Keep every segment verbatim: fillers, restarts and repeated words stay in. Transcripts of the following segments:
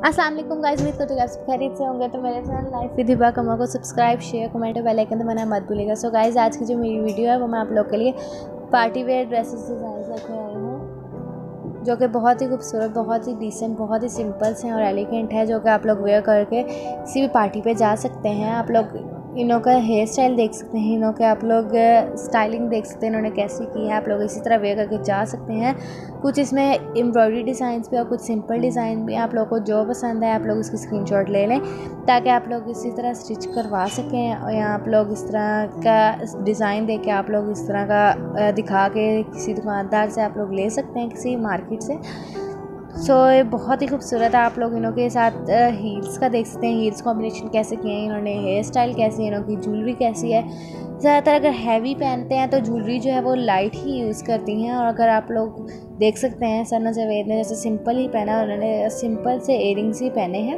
अस्सलाम वालेकुम गाइस, उम्मीद करते हैं आप सब खैरियत से होंगे। तो मेरे channel life with Hiba Kama को सब्सक्राइब, शेयर, कमेंट और बेल आइकन दबाना मत भूलिएगा। सो गाइस, आज की जो मेरी वीडियो है वो मैं आप लोग के लिए पार्टी वेयर ड्रेसेस डिज़ाइन लेके आई हूँ, जो कि बहुत ही खूबसूरत, बहुत ही डिसेंट, बहुत ही सिंपल हैं और एलिगेंट है, जो कि आप लोग वेयर करके किसी भी पार्टी पे जा सकते हैं। आप लोग इनों का हेयर स्टाइल देख सकते हैं, इनों के आप लोग स्टाइलिंग देख सकते हैं इन्होंने कैसी की है। आप लोग इसी तरह वेयर करके जा सकते हैं। कुछ इसमें एम्ब्रॉयडरी डिज़ाइंस भी और कुछ सिंपल डिज़ाइन भी। आप लोग को जो पसंद है आप लोग उसकी स्क्रीनशॉट ले लें ताकि आप लोग इसी तरह स्टिच करवा सकें। और यहाँ आप लोग इस तरह का डिज़ाइन दे के आप लोग इस तरह का दिखा के किसी दुकानदार से आप लोग ले सकते हैं, किसी मार्केट से। सो so, ये बहुत ही खूबसूरत है। आप लोग इनों के साथ हील्स का देख सकते हैं, हील्स कॉम्बिनेशन कैसे किए हैं इन्होंने, हेयर स्टाइल कैसी है, इनों की ज्वेलरी कैसी है। ज़्यादातर अगर हैवी पहनते हैं तो ज्वेलरी जो है वो लाइट ही यूज़ करती हैं। और अगर आप लोग देख सकते हैं सरना जावेद ने जैसे सिंपल ही पहना, उन्होंने सिंपल से एयरिंग्स ही पहने हैं।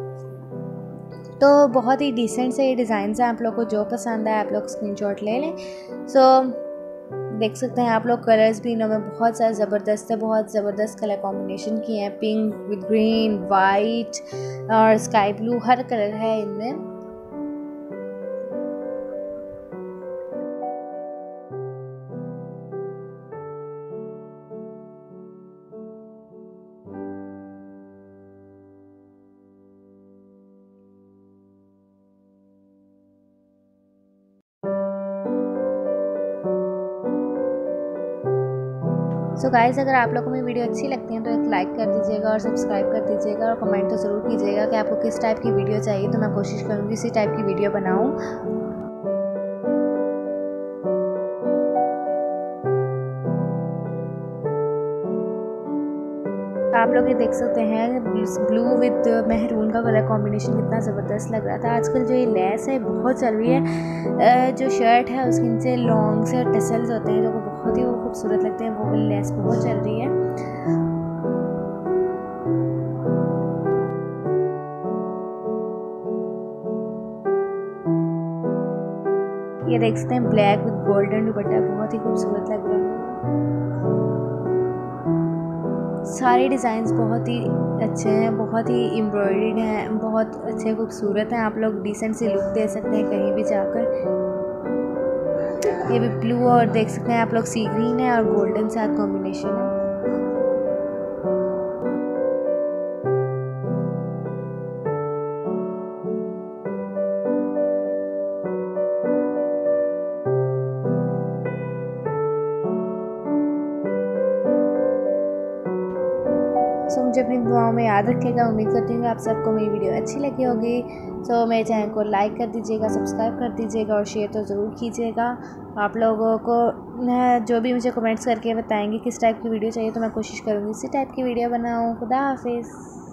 तो बहुत ही डिसेंट से ये डिज़ाइन हैं। आप लोग को जो पसंद है आप लोग स्क्रीनशॉट ले लें। सो so, देख सकते हैं आप लोग कलर्स भी इनमें बहुत सारे ज़बरदस्त है, बहुत ज़बरदस्त कलर कॉम्बिनेशन किए हैं। पिंक विद ग्रीन, वाइट और स्काई ब्लू, हर कलर है इनमें। सो so गाइस, अगर आप लोगों को मेरी वीडियो अच्छी लगती है तो एक लाइक कर दीजिएगा और सब्सक्राइब कर दीजिएगा और कमेंट तो ज़रूर कीजिएगा कि आपको किस टाइप की वीडियो चाहिए, तो मैं कोशिश करूँगी इसी टाइप की वीडियो बनाऊँ। आप लोग ये देख सकते हैं ब्लू विद मेहरून का कलर कॉम्बिनेशन कितना ज़बरदस्त लग रहा था। आजकल जो ये लेस है बहुत चल रही है, जो शर्ट है उसके नीचे लॉन्ग से टसल्स होते हैं जो को बहुत ही वो खूबसूरत लगते हैं, वो वाली लेस बहुत चल रही है। ये देख सकते हैं ब्लैक विद गोल्डन दुपट्टा, बहुत ही खूबसूरत लग रहा है। सारे डिज़ाइंस बहुत ही अच्छे हैं, बहुत ही एम्ब्रॉयडर्ड हैं, बहुत अच्छे खूबसूरत हैं। आप लोग डिसेंट सी लुक दे सकते हैं कहीं भी जाकर। ये भी ब्लू और देख सकते हैं आप लोग सी ग्रीन है और गोल्डन साथ कॉम्बिनेशन है। सो मुझे अपनी दुआओं में याद रखिएगा। उम्मीद करती हूँ कि आप सबको मेरी वीडियो अच्छी लगी होगी। सो मेरे चैनल को लाइक कर दीजिएगा, सब्सक्राइब कर दीजिएगा और शेयर तो ज़रूर कीजिएगा। आप लोगों को जो भी मुझे कमेंट्स करके बताएंगे किस टाइप की वीडियो चाहिए तो मैं कोशिश करूँगी इसी टाइप की वीडियो बनाऊँ। खुदा हाफिज़।